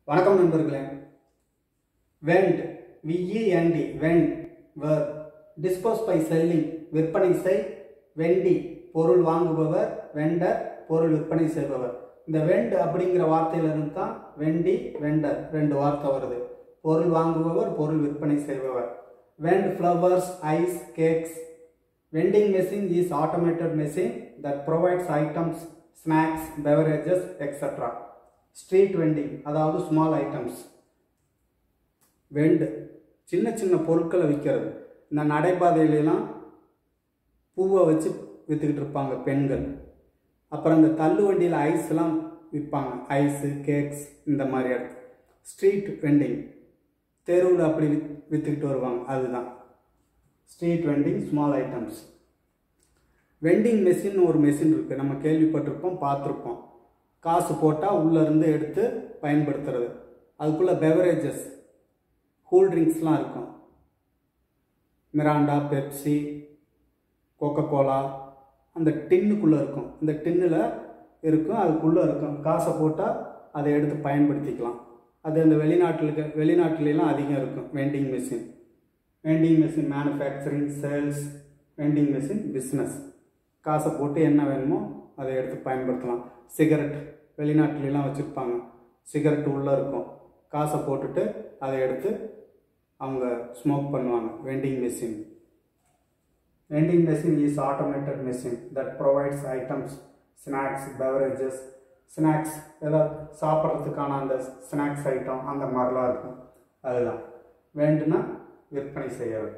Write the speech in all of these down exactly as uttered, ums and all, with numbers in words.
வணக்கம் நண்பர்களே. Vend V E N D vend verb dispose by selling விற்பனை செய், வெண்டி பொருள் வாங்குபவர், வெண்டர் பொருள் விற்பனை செய்பவர். இந்த வெண்ட் அப்படிங்கிற வார்த்தையிலிருந்து தான் வெண்டி வெண்டர் ரெண்டு வார்த்தை வருது. பொருள் வாங்குபவர், பொருள் விற்பனை செய்பவர். Vend flowers, ice, cakes. Vending machine is automated machine that provides items, snacks, beverages, et cetera. Street vending அதாவது small items. வெண்ட் சின்ன சின்ன பொருட்களை விற்கிறது. இந்த நடைபாதையிலாம் பூவை வச்சு விற்றுக்கிட்டு இருப்பாங்க பெண்கள். அப்புறம் இந்த தள்ளு வண்டியில் ஐஸ்லாம் விற்பாங்க, ஐஸு, கேக்ஸ் இந்த மாதிரி இடத்து. ஸ்ட்ரீட் வெண்டிங் தெருவில் அப்படி விற்றுக்கிட்டு வருவாங்க, அதுதான் street vending, small items. Vending machine ஒரு மெஷின் இருக்குது, நம்ம கேள்விப்பட்டிருப்போம், பார்த்துருப்போம். காசு போட்டால் உள்ளேருந்து எடுத்து பயன்படுத்துறது. அதுக்குள்ளே பெவரேஜஸ், கூல்ட்ரிங்க்ஸ்லாம் இருக்கும். மிராண்டா, பெப்சி, கோகோ கோலா அந்த டின்னுக்குள்ளே இருக்கும். இந்த டின்னில் இருக்கும், அதுக்குள்ளே இருக்கும். காசை போட்டால் அதை எடுத்து பயன்படுத்திக்கலாம். அது அந்த வெளிநாட்டில் வெளிநாட்டிலலாம் அதிகம் இருக்கும் vending machine. Vending machine manufacturing, sales. Vending machine business. காசை போட்டு என்ன வேணுமோ அதை எடுத்து பயன்படுத்தலாம். சிகரெட் வெளிநாட்டிலலாம் வச்சுருப்பாங்க, சிகரெட் உள்ளே இருக்கும். காசை போட்டுட்டு அதை எடுத்து அவங்க ஸ்மோக் பண்ணுவாங்க. Vending machine. Vending machine is automated machine that provides items, snacks, beverages. Snacks ஏதாவது சாப்பிட்றதுக்கான அந்த ஸ்நாக்ஸ் ஐட்டம் அந்த மாதிரிலாம் இருக்கும், அதுதான். வெண்டுனா விற்பனை செய்யறது.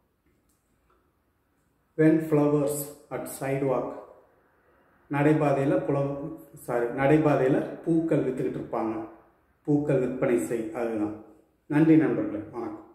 வெண்ட் ஃப்ளவர்ஸ் அட் சைட்வாக் நடைபாதையில் புல சாரி நடைபாதையில் பூக்கள் விற்றுக்கிட்டு இருப்பாங்க. பூக்கள் விற்பனை செய், அதுதான். நன்றி நண்பர்களே, வணக்கம்.